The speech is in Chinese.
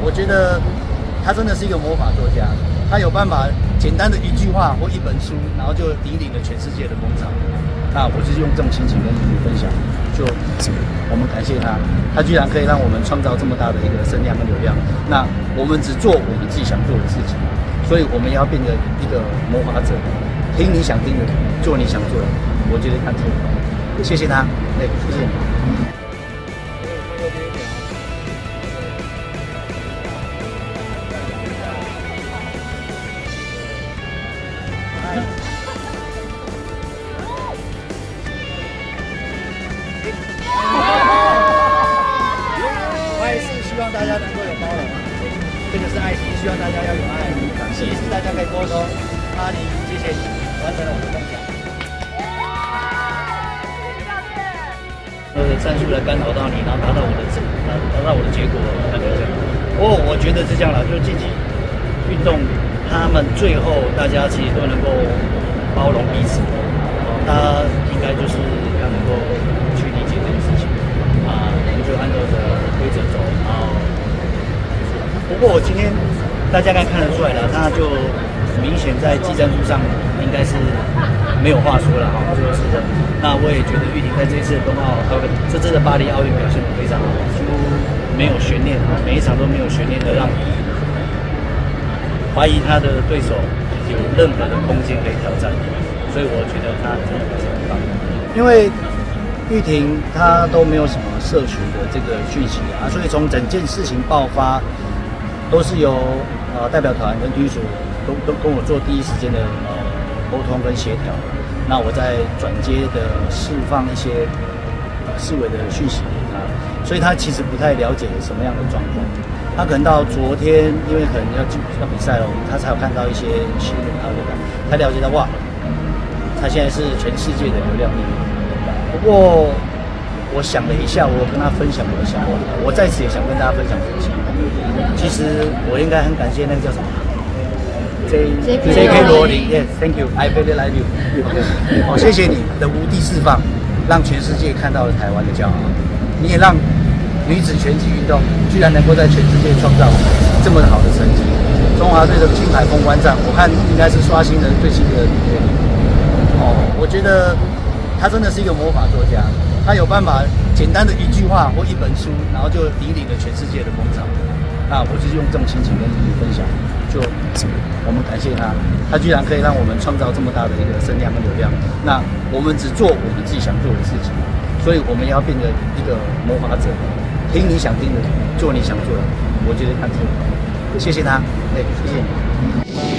我觉得他真的是一个魔法作家，他有办法简单的一句话或一本书，然后就引领了全世界的风潮。那我就是用这种心情跟你分享，就我们感谢他，他居然可以让我们创造这么大的一个声量跟流量。那我们只做我们自己想做的事情，所以我们也要变成一个魔法者，听你想听的，做你想做的。我觉得他做得到，谢谢他，谢谢你。我也是希望大家能够有包容，这个是爱心，希望大家要有爱，也是大家可以沟通。阿里，谢谢你完成了我的梦想。战术来干扰到你，然后达到我的结果，那就这样。我觉得是这样了，就竞技运动，他们最后大家其实都能够包容彼此，大家应该就是要能够去理解这件事情啊，我们就按照着规则走，然后不过我今天大家应该看得出来了，他就明显在技战术上应该是没有话说了哈，这个是的。那我也觉得玉婷在这一次的冬奥，这次的巴黎奥运表现得非常好，几乎没有悬念啊，每一场都没有悬念的让怀疑他的对手有任何的空间可以挑战，所以我觉得他真的表现很棒。因为玉婷她都没有什么社群的这个讯息啊，所以从整件事情爆发，都是由代表团跟体育组都跟我做第一时间的沟通跟协调。那我在转接的释放一些市委的讯息给他，所以他其实不太了解什么样的状况。他可能到昨天，因为可能要比赛了，他才有看到一些新闻，才了解到哇，他现在是全世界的流量第一。不过我想了一下，我跟他分享我的想法，我在此也想跟大家分享我的想法。其实我应该很感谢那个叫什么？ J.K. 罗琳 ，Yes, thank you, I very like you 哦，谢谢你的无地释放，让全世界看到了台湾的骄傲。你也让女子拳击运动居然能够在全世界创造这么好的成绩。中华队的金牌封关战，我看应该是刷新了最新的里程。哦，我觉得他真的是一个魔法作家，他有办法简单的一句话或一本书，然后就引领了全世界的风潮。那我就是用这种心情跟你分享，就我们感谢他，他居然可以让我们创造这么大的一个声量跟流量。那我们只做我们自己想做的事情，所以我们也要变成一个魔法者，听你想听的，做你想做的。我觉得他做得到，谢谢他，谢谢你。